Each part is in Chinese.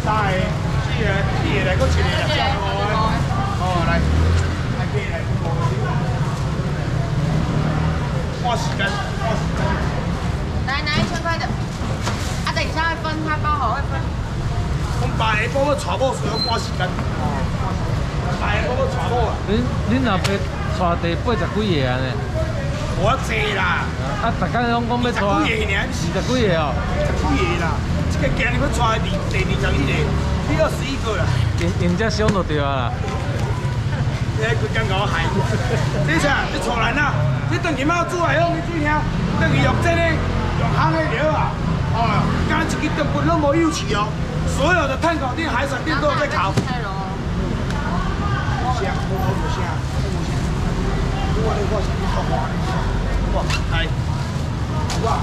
3个、4个、来，搁1个啦，正5个。哦，来，来5个。看时间，看时间。 来拿1000块的，啊，等一下会分，他包好会分。 阮爸下晡要带某，需要赶时间。哦，爸下晡要带某啊。 恁后爸带第80几个安尼？ 无济啦。 啊，逐工拢讲要带。 20几个尔 ，20几个哦。 20几个啦，这个今日要带第21个，第21个啦。 因遮伤就对啊啦。 你规工甲我害，这啥？你错人啦！你等于猫煮来用你水兄，等于用这个用烘的料啊！哦，刚一支灯棍拢无有气哦，所有的炭烤店、海产店都有在烤。香，无好就香，我你我是你讲话，哇，来，哇，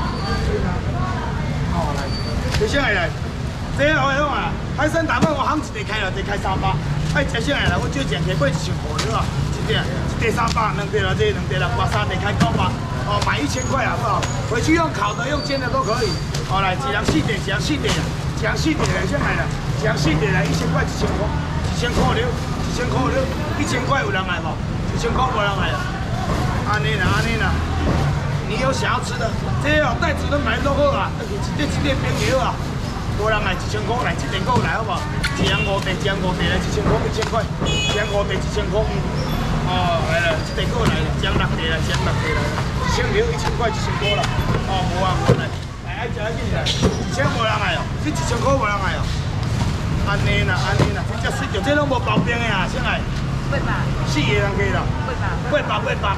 好来，接下来，这个我啊，海参大饭我烘一个开了，一开300。哎，接下来啦，我最近提过1,000块对吧？一碟300，2碟啦，这2碟啦，3碟开900，哦，买1000块好不好？回去用烤的、用煎的都可以。好来，一人4碟，一人4碟啦，一人4碟来，先来啦，一人4碟来，1000块，1000块，1000块了，1000块了，1000块有人来无？1000块无人来啦。安尼啦，安尼啦。你有想要吃的，这哦袋子都买都好啊，一碟冰料啊。无人来1000块来，这电锅来好不好？1人5碟，1人5碟来1000块，1000块，1人5碟1000块。哦，来了，这电锅来了，1人6碟来，1人6碟来，1000了1000块1000块啦。哦，无啊，无来，来吃紧来，1000无人来哦，这1000块无人来哦。安尼啦，安尼啦，真正水着，这拢无包冰的啊，先来。4个人去啦。800。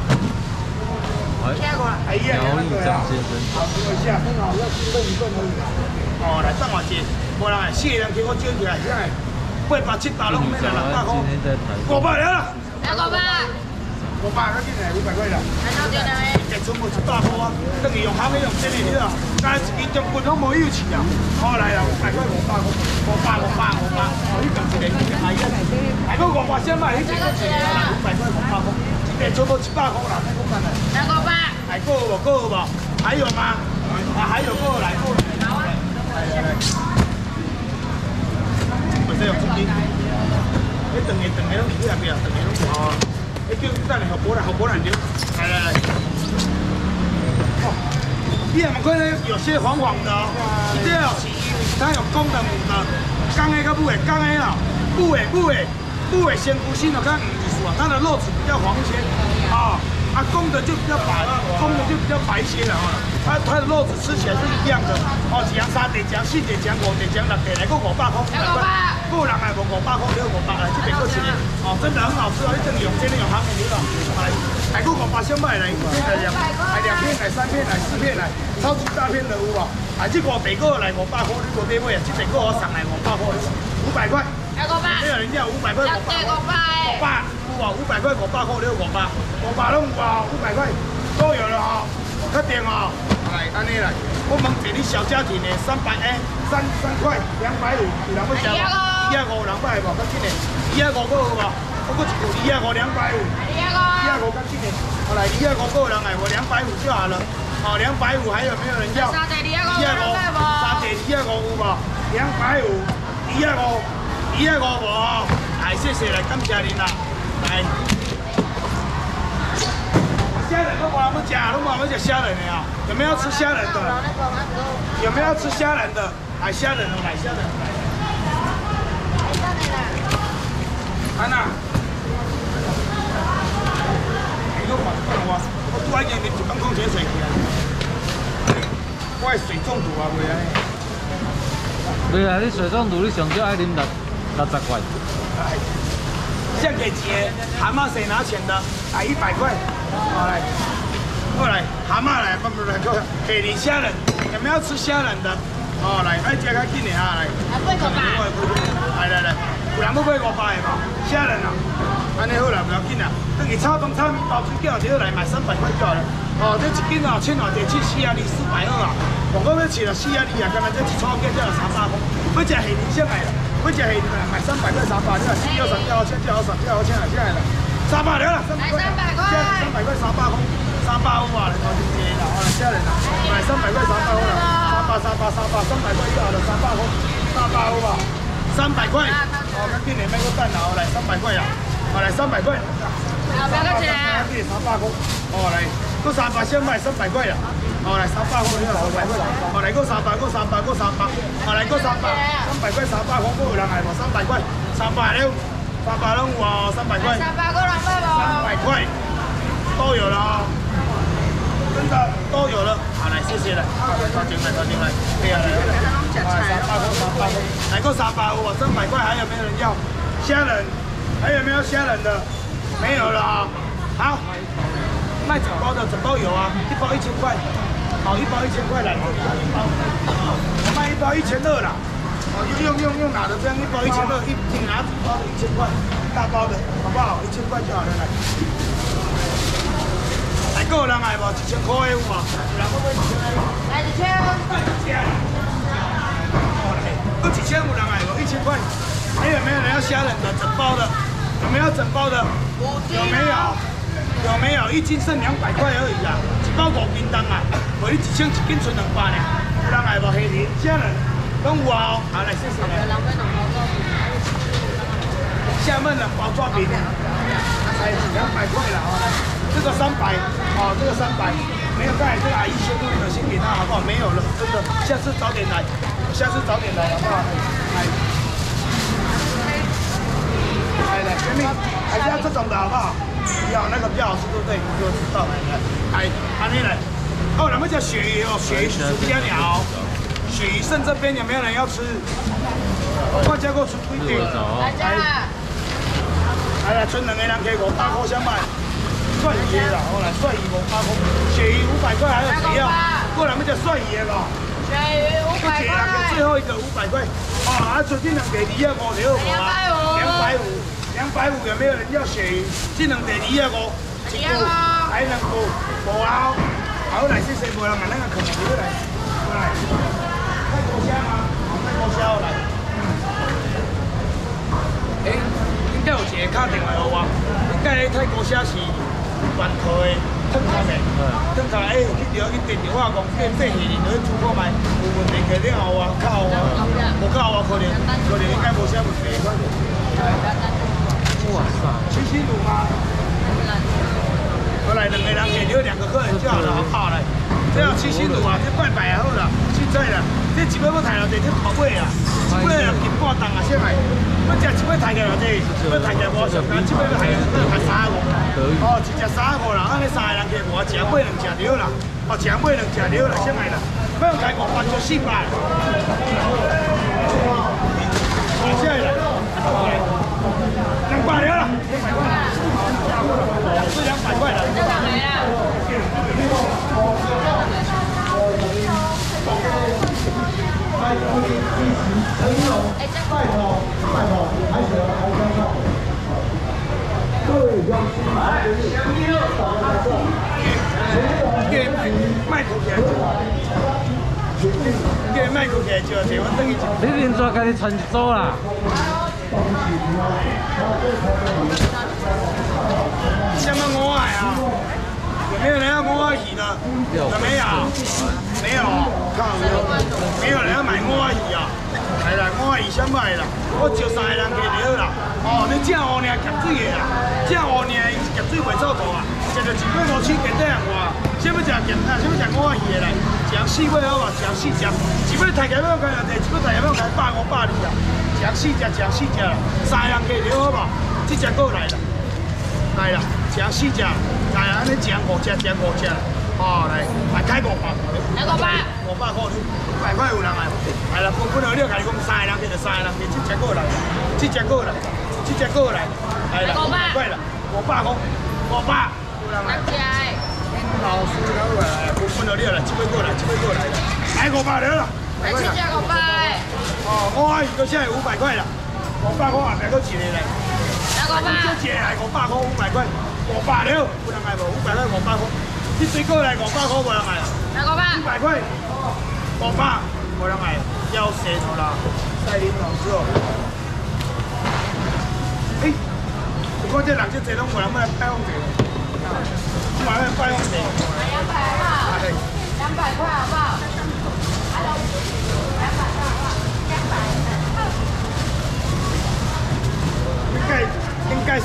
苗栗张先生。 好，等我一下，很好，要兴奋一份而已啦。哦，来上我节，无人来，4个人给我招起来，现在800、700拢免啦，600块，500了啦。 来500。 500，赶紧来500块啦。 来到这两个。 一全部100块啊，等于用烘的用煎的你啦，刚才一支中棍拢无有气啊。好来啦，500块500，哦，你讲一个，哎呀，还搁500先买，你这个一个啦，500块500块，一个差不多100块啦，再讲看啦。 来500。 还够有无？够有无？还有吗？啊，还有够来，够来。来，我这用手机。你长个拢伫下边，长个拢哦。你叫等下好保暖流。来。哦，你也看呢，有些黄黄的哦。这哦是因为它有公的母的，公的跟母的，公的哦，母的先夫性就较黄一些啊，它的肉质比较黄一些啊。啊，公的就比较白，一些了哈。它的肉质吃起来是一样的。哦，一人3碟，一人4碟，一人5碟，一人6碟，来个500块。500块。够人来无500块，你500来，这边够一个。哦，真的很好吃哦，你等用这里用烘的料。来个500先买来，1片来2，来2片来3片来4片来，超级大片的有无？啊，这5碟个来500块，你无得买啊？这碟个我送来500块，500块。来500。没有人家500块500。500。500块500块，600，500拢有啊，500块都有了哈，确定哦。来，安尼来，我问一你小家庭的3003块250，有人要吃无？250人买无？较紧的，250个有无？我搁一句250 250，250较紧的。好来，250个有人来无？250就好了。好，250还有没有人要？3碟250有无？250无？来，谢谢来，感谢您啦。来，虾仁都无人要吃，都无人要吃虾仁的啊？有没有要吃虾仁的？有没有要吃虾仁的？来虾仁哦，来虾仁来。安娜，你都管我拄仔用一缸矿泉水去啊！我的水中毒啊，袂安尼。 袂啊，你水中毒，你上少爱啉60块。 像给钱，蛤蟆谁拿钱的？来100块，好来，过来，蛤蟆来，不，给你虾仁，有没有要吃虾仁的？哦，来，爱加较紧的啊，来。来，有人要买500的嘛？虾仁啊，安尼好啦，不要紧啦，等于炒饭、炒面包、水饺就来买300块就好了。哦，这一斤哦，1000多块，7啊，你400啊。广告要吃了4啊，你啊，刚才这一炒鸡才300块，要吃虾仁先来啦。我吃黑的买300块300，你看鸡要3条，1000条3条，1000来了，300了啦，300块，300块300块，300有啊，你看就这啦，好来虾仁啦，买300块300块啦，300块就好了，300块300块，300有吧？300块。哦，咱今年买个蛋哦，来300块啦，哦来300块。 好，不要客气啊。 300块。哦来，搁300先卖300块啦。哦来300块，你300块。哦来搁300，搁300，搁300。哦来搁300块300块，搁有人来无？300块，300了，300拢有哦，300块。 300个人买无 ？300块，都有了哦。 真的都有了，好来，谢谢了，抓进来，抓进来，对呀，来了，来个300，我300块，还有没有人要？虾仁，还有没有虾仁的？没有了啊。好，卖整包的，整包有啊，一包1000块，好，一包1000块来，一包，我卖一包1200啦。哦，用拿的这样一包1200，一拿整包的1000块，大包的好不好？1000块就好了，来。 来，个人来无？1000块的有无？有人要买1000的？ 来1000。 哦，来，搁1000有人来无？1000块。还有没有人要虾仁的整包的？有没有整包的？有没有？有没有？一斤剩200块而已啊！一包5斤重啊！我你1000一斤剩200呢。有人来无？黑梨虾仁拢有啊！好，来谢谢你。厦门冷包抓饼，才200块了哦。 这个300，哦，这个300，没有盖，这个阿姨先录的，先给他好不好？没有了，真的，下次早点来，下次早点来好不好？来，前面还是要这种的好不好？要那个比较好吃，对不对？你就知道来，安尼来。哦，咱们叫鳕鱼哦，鳕鱼是比较鸟，鳕鱼剩这边有没有人要吃？我加个出一点，来，剩2个人给500块先卖。 蒜鱼啦，好来，蒜鱼500块，鳕鱼500块，还有谁要？过来，我们叫蒜鱼吧。鳕鱼500块。最后一个500块。哦，啊，最近2个250条无？250有没有人要鳕鱼？这2个250，一股还2股，无啊。好来，谢谢，无人买那个可能过来，过来。泰国虾吗？泰国虾来。应该有一个打电话给我，应该泰国虾是。 全套的烫头的，烫头去钓去电话讲变细年去出货卖，有问题肯定有啊，靠啊，无靠啊，可能应该无啥问题。哇塞，七星卤吗？我来2个人给留2个客人就好了，好不好来？这要七星卤啊，这拜拜啊好啦，凊彩啦，这一尾要抬落地，这头尾啊，一尾要斤半重啊，先来。 我食一尾抬起来这，要抬起来无上干，一尾要抬35。哦，一只35啦，安尼3个人计无，食8人食了啦，哦，食8人食了啦，先来啦，不用开500就400。好，下来，好来，200了，200块，是200块的。这个没了。哎，这卖过去，卖过去就我等于。 你连续家己传一组啦。什么鹅海啊？有没有人要鹅海鱼的？有没有？没有，靠，没有人要买鹅海鱼啊？来啦，鹅海鱼先卖啦，我招3个人给了啦。哦，你正乌呢夹水的啦，正乌呢伊是夹水袂臭大啊，食着1尾5千加底人话，先要食咸啊，先要食鹅海鱼的来，食4尾好嘛，食4只，1尾抬起来要开偌济，1尾抬起来要开150、120啊，食4只啦，3个人加了好嘛，这只过来啦，来啦，食4只，来安尼食5只，食5只啦，哦来，开500，来500块，500块有人来，来啦，分好了，甲你讲3个人加就3个人加，这只过来，这只过来。 这只过来，来了，500块了，500块，500，有人来。老师他过来了，分了了，这尾过来，这尾过来了，来500了，来7只500。哦，我阿姨个现在500块了，500块还没个一个嘞。来500。这只来500块，500块，500了，有人来无？500块500块，这水过来500块，有人来。来500。100块，500，有人来，要死了啦，赛林老师哦。 哎，我看这人这侪拢无人要来拜访者，我买来拜访者。200好不好？200块好不好？200块好不好？200。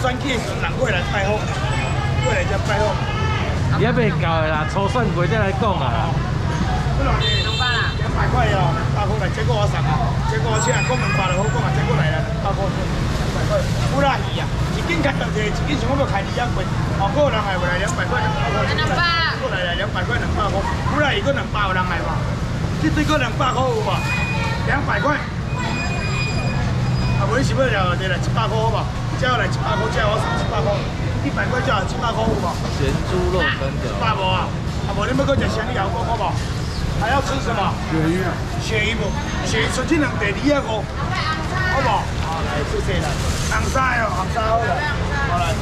选举的时阵，人过来拜访，过来才拜访。 也未到的啦，初选过再来讲啊。 不然呢？200啦，200块哦，200块来，结果我送啊，结果我请讲200就好讲啊，结果来了200块，200块，不拉鱼啊！一斤开两只，一斤想要开200块，哦，个人来不来200块200块，过来200块200块，不拉鱼个200有人来吧？这对个200块有无？200块。啊，无你是要了就来100块好吧？只要来100块，只要我送100块，100块只要100块有无？ 咸猪肉3条。 100无啊？啊，无你要搁食啥？你咬讲好不好？还要吃什么？鳕鱼啊。鳕鱼不？鳕鱼纯净两地2个5，好不好？好，来，谢谢啦。红沙哦，红沙好了。好来。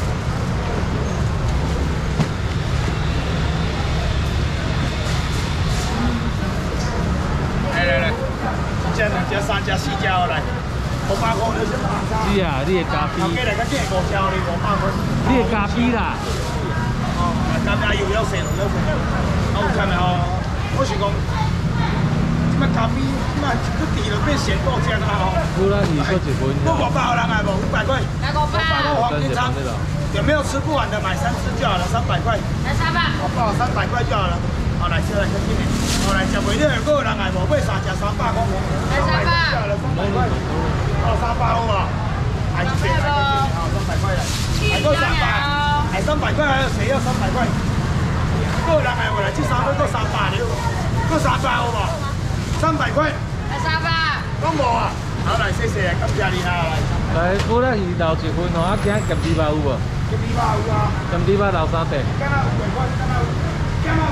来，1只、2只、3只、4只好来。500块，你先红沙。 是啊，你的咖啡。 后家来较紧5只，你500块。 你的咖啡啦。 哦，咖啡有生，啊有看没哦？我是讲，即摆咖啡，即摆一个地就变咸豆浆啊吼。 不然你说几分？ 我500有人来无？500块。 来500。 黄金仓，有没有吃不完的买3只就好了，300块。 来300。 好不好？300块就好了。好，来吃来看今年。好来，食袂了，有人来无？买3只300块。 来300。 300块。哦，300好无？还是300块了。还够300。还300块，还有谁要300块？个人来回来，这3个够300了，够300好无？300块。 来300。 讲无啊？好来，谢谢，感谢你啊！ 来，我咱鱼头1份吼，啊，今仔咸猪肉有无？ 咸猪肉有啊。 咸猪肉留3块。 敢若500块，敢若有，10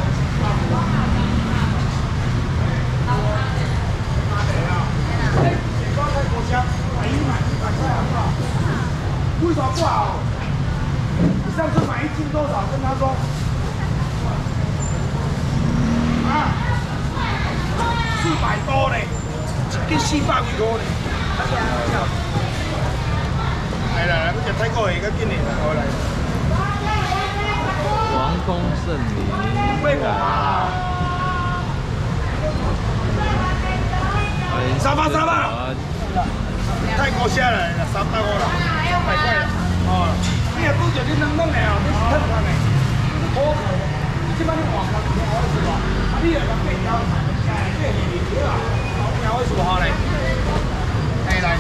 块5箱，买1买100块好不好？为什么不好？你上次买1斤多少？跟他说。啊，400多嘞，一斤400几块嘞。来，我食泰国的较紧嘞，好来。 王宫圣灵。 为嘛？300。泰国虾来了，300块了，300块了。哦，你若拄着你冷冷的哦，你是特产的，你是可可的。你即摆你换到2好意思无？啊，你若讲8条，这是2条啊，2好意思无好嘞？哎来。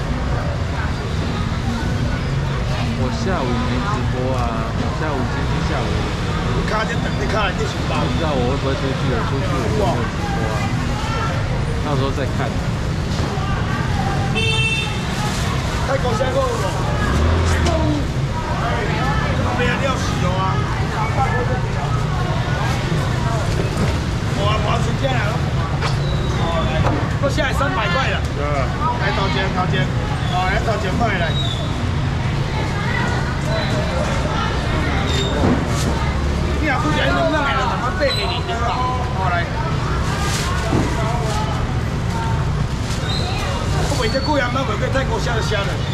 我下午没直播啊，今天下午。 你卡就等你卡来就行吧。 不知道我会不会出去？出去我就没有直播啊，到时候再看。 泰国虾够无？够。没有料死哦啊！我存起来了。哦来，我下来300块了。来头前，哦来头前买来。你若拄着迄冷冷的，就慢慢8下2条啦。哦来。我卖这贵啊，买过泰国虾的虾仁。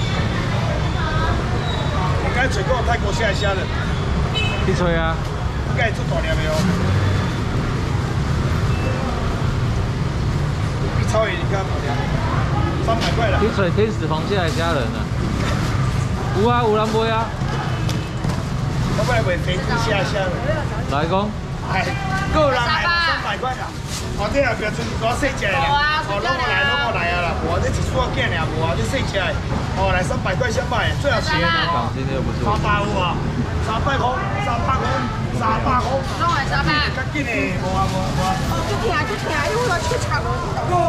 应该找过泰国虾的虾仁。 去吹啊！ 应该做大粒的哦。比超越人家大粒，300块啦。 去吹天使螃蟹的虾仁啊！有啊，有人卖啊。 我本来卖飞机虾的虾仁。 来讲。 哎，个人来300块啦。哦，这后壁剩一大细只的啦。哦，拢我来啊啦。我这一撮件尔，无啊，这细只的。哦，来300块先买，最好是的港金又不是。 300有啊，300块，300块，300块。 拢来300。 较紧的，无啊。 哦，就听，因为我去抢了。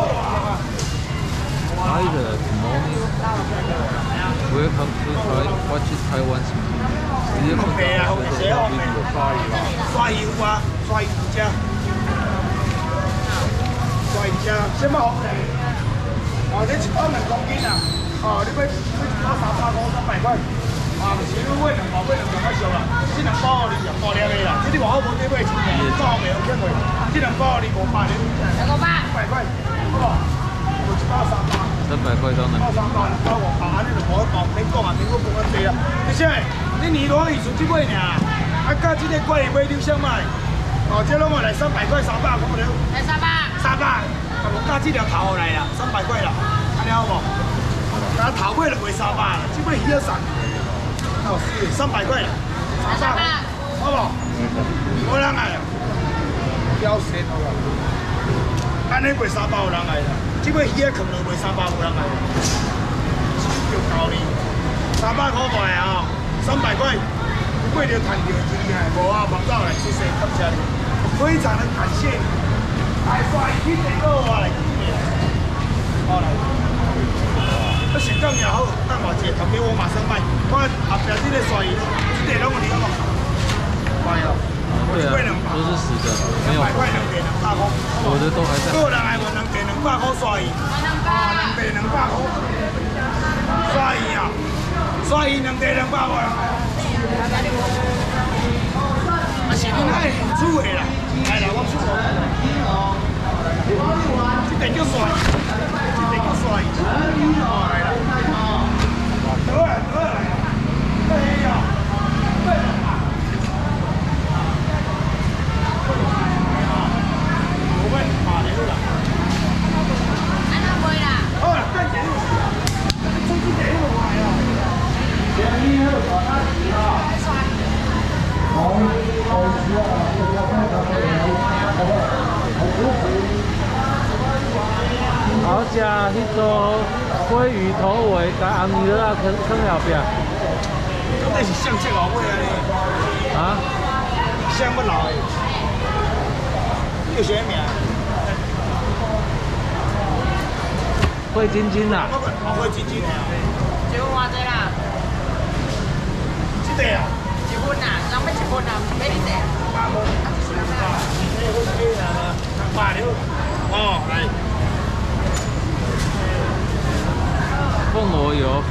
Hi there, good morning. Welcome to watch Taiwan TV. 直接看到这个 video 刷鱼啦。 刷油啊，刷油只。刷油只，什么红的？哦，你1包2公斤啊？哦，你要1包300块，300块。啊，不是，你买2包，买2包较俗啦。这2包你就大粒的啦，这你外口无得买钱的，这后面有欠费。这2包你500，你来500。 100块，好不好？我1包300。 300块当然。 1包300，2包500，安尼就无讲，免讲啊，免我讲啊多啊。而且你年多伊剩这尾尔，啊，甲这个怪买你想买？哦，这拢我来300块300块了。 来300。 300，啊，我加这条头来啦，300块啦，安尼好无？加头尾就卖300啦，这尾鱼要送。啊， 300块，好不好？无人来啊，标线好不好？安尼卖300有人来啦，即摆鱼仔坑落卖300有人来啦，有道理。300块卖啊，300块，贵就赚到真厉害，无啊，忙到来，谢谢，感谢你，非常的感谢。来，刷一千个我来记你啦，好来。要成功也好，等我一个头家我马上卖，我后边这个刷鱼，这个拢有你好不？卖啊！ 对啊，都是死的，没有。 200块2地200块， 我的都还在。 个人来问2地200块刷鱼，啊，2地200块，刷鱼啊，刷鱼2地200块。啊是恁爱煮的啦，来啦，我煮哦。这个叫刷鱼，这个叫刷鱼。哦，来啦，得来，哎呀，对了。 好食，迄组鲑鱼头尾甲红鱼仔放后壁。 这是相这老尾啊你？ 啊？ 相不老的，叫啥名？ 惠晶晶啦。 惠晶晶啊。 一份偌济啦？ 这个啊？ 一份啊，人要一份啊，买你一个。 哦，来。 凤螺油，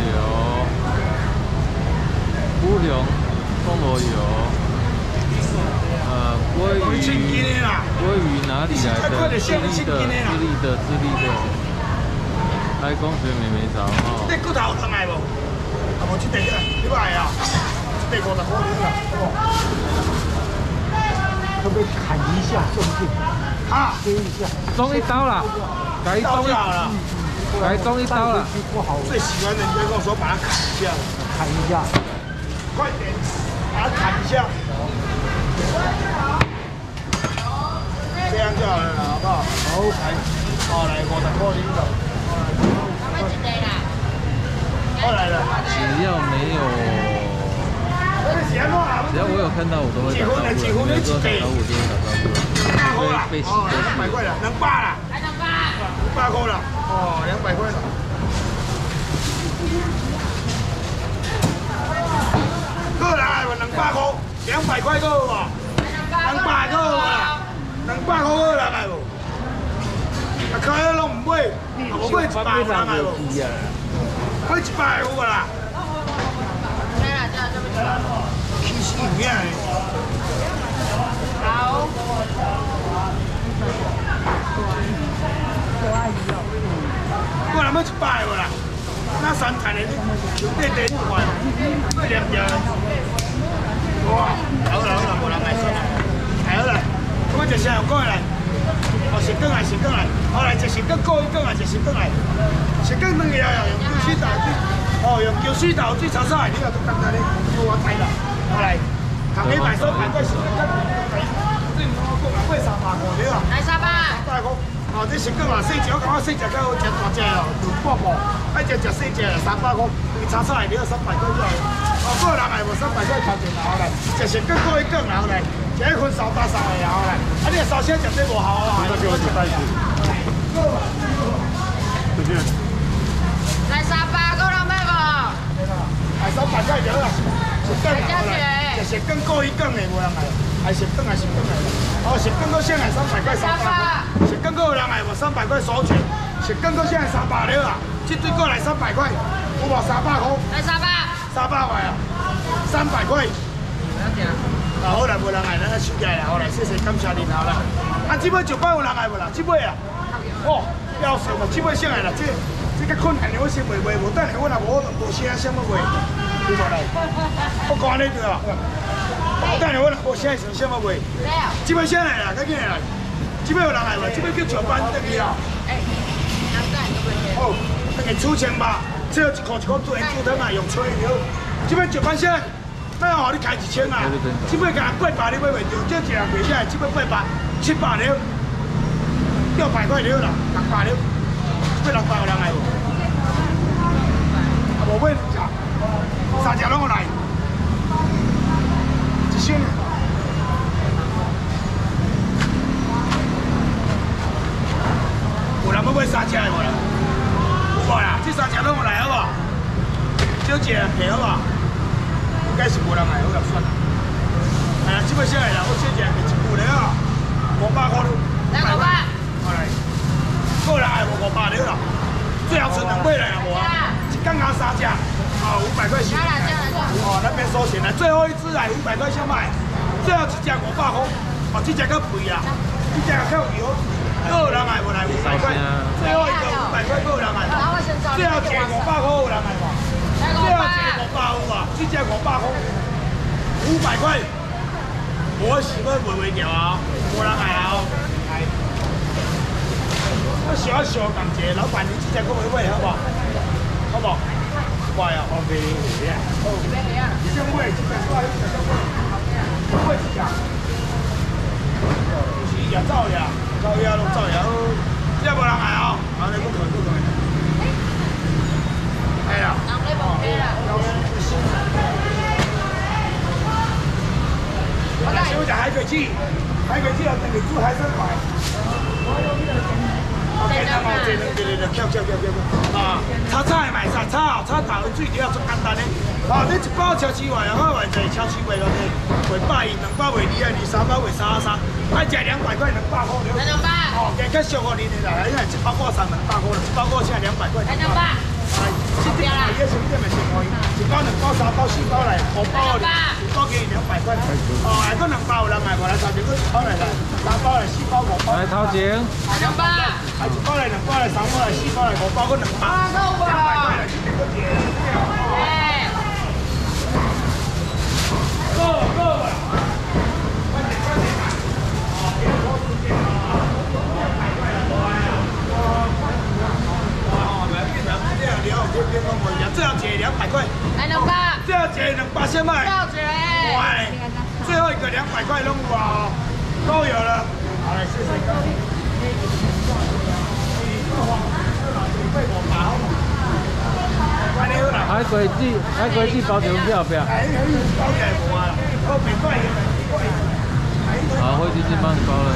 乌龙，凤螺油，鲑鱼哪里来的？智利的，开工学妹妹找哦。 这骨头能来无？啊，无这个你买啊？这个50块啦，好不？可不可以砍一下重点？啊，切一下， 中一刀啦，改中一刀了，改中一刀了。 最喜欢人家跟我说把它砍一下，砍一下，快点，把它砍一下，这样就好了，好不好？好，来，好来50块领走。后来了， 只要没有，只要我有看到，我都会打招呼。没有说打招呼，就会打招呼。被洗过去。 200块了，200啦，还200块了，哦，200块了。个人来问200块，200块够无？200够无啦？200块个人来无？啊，开了拢唔买，无买100人来无？买100有无啦？ 没啦，这样就不行了。 气死人诶！ 好。 我人要100无啦？那3台的，你地1块，过2条。哇，好啦，无人来算啦，好啦，我一声又过来。哦，食羹来，好来，一食羹过一羹来，一食羹来，食羹2个啊，用椒水豆水，哦，用椒水豆水炒出来，你又做简单哩，我睇啦，好来，同你卖300块食羹，这我讲买300块对啊， 来300 块，哦，这食羹啊，细只，我感觉细只较好，食大只哦，就半半，爱食细只300块，你炒出来你要300块就好，哦，个人来无300块头前后来，一食羹过一羹后来。一份烧大烧的然后来，啊你烧先食这无效啊！那叫我带去。对不对？ 来300，够人买无？ 来300块就好啦，食羹来，食羹过一羹的无人来，还食羹来。哦，食羹搁先来300块300块，食羹搁有人来无？300块收钱，食羹搁先来300了啊！这对过来300块，有无300块？ 来300 块啊，300块。啊，好啦，无人来，咱收起来啦，好来，谢谢感谢您好啦。啊，这尾就摆有人来无啦？这尾啊，哦，要死嘛，这尾先来啦，这较困难的，我先卖，无等下我若无声什么卖，对无来？我讲你对啊。等下我若无声什么卖？这尾先来啦，赶紧来。这尾有人来无？这尾叫上班等去啊。好，等下出钱吧，这一箍煮汤啊，用吹的。 这边石板线，那好你开1000啊，这边甲800你买袂着，这一人卖下来，这边800、700了，600块了啦，600了，这边600有人来无？啊，无买3只拢有来，1000。有人要买3只的无啦？有无啦？这3只拢有来好无？少一个人赔好不好？应该是无人来，好就算啦。哎呀，这边下来啦，我少一个人赔1副了啊，500块了。 来500。 好来，个人来无500了啦。最后剩2尾来啦无啊？一天拿3只，哦500块钱。哦，那边收钱了，最后一只来500块先卖，最后一只500块，哦这只较贵啦，这只较油。个人来无来500块，最后一个500块个人来，最后一个500块有人来无？最后一个500有啊，这只500块，500块，我是要卖掉啊，无人来啊。我小感谢老板，你这只给我买好不好？好不好？乖啊，我给你买啊。哦，你先买，这只乖，这只乖，买一只。就是也走呀，走呀，拢走呀，这无人来啊，啊你不可。哎呀。我来先吃海龟鸡，海龟鸡要等你煮海参块。对，跳。啊，炒菜卖炒大碗水条最简单的。啊，你一包超市卖啊，我卖在超市卖落去，卖120，200卖200，2、300卖330，爱食200块200块了。来200。哦，加较俗哦，你啦，因为一包我300块了，一包我请200块。来200。这点啊，也是这么情况，一包、2包、3包、4包来，5包的，一包给你200块。哦，还佫2包有人买，无来头前佫1包来，3包来、4包、5包。来头前。200。还1包来、2包来、3包来、4包来、5包佫2包。200块来，这边佫结。够了。快点买！哦，别拖时间啊！200块了，最后结200块， 来200， 最后结200先卖，喂，最后一个200块弄有啊，都有了，好来谢谢各位。 海龟子包条要不要？好，火鸡翅帮你包了。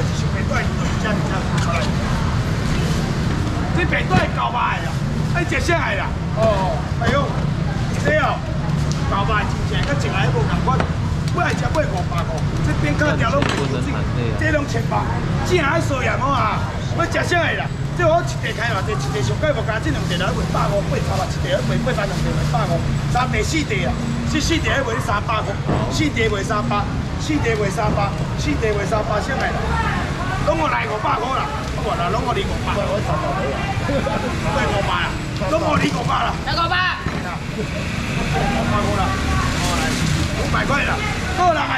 这边都系9块啦，哎，食啥来啦？哦，哎呦，这哦，9块真正，甲一来无共款。我爱食买500块，这边卡条拢袂够水，这拢1000包，只爱素盐好啊。要食啥来啦？这我一地开偌济，一地上盖无加，这2地来卖150，8差吧，一地卖800，2地卖150，3地4地啦，这4地还卖300块，4地卖300，4地卖300，4地卖300，啥来啦？拢我来500块啦，好无啦，拢我你500。我300块啊，卖500啦，拢我你500啦。 来500。 500块啦，哦来500块啦，个人。